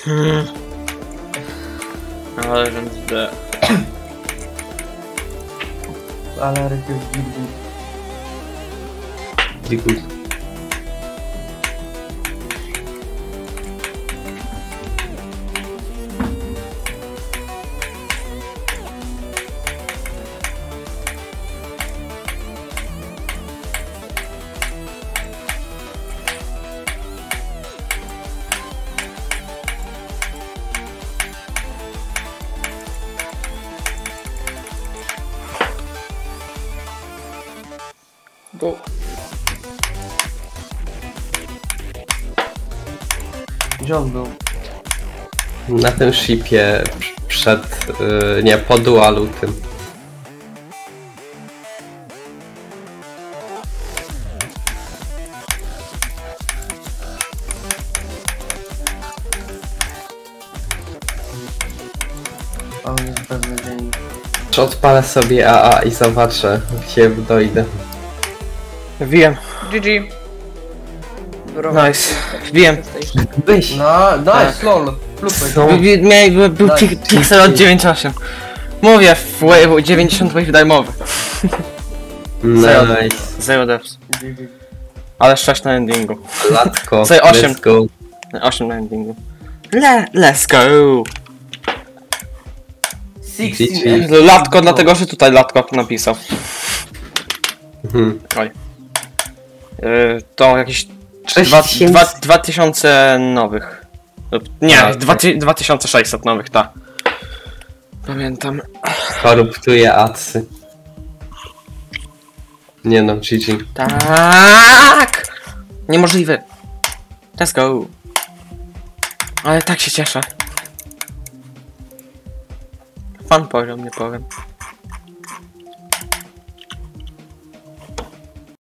Ale więc Ale rykiel Dziękuję. Go. Gdzie on był? Na tym shipie przed, nie, po dualu tym. A on jest beznadziejny. Czy odpalę sobie AA i zobaczę, gdzie dojdę. Wiem. GG. Nice. Wiem. Byś. No, nice, lol. Flupek. Co? Był pixel od 9.8. Mówię, 90 wave dajmowy. Nice. Zero deps. Ale 6 na endingu. Latko, Sobie 8. let's go. 8 na endingu. Let's go! 16. Latko, dlatego że tutaj Latko napisał. Oj. To jakieś 2000 nowych. Nie, A, 2600 nowych, tak. Pamiętam. Koruptuje adsy. Nie no, GG. Tak! Niemożliwe. Let's go. Ale tak się cieszę. Fan poziom, nie powiem.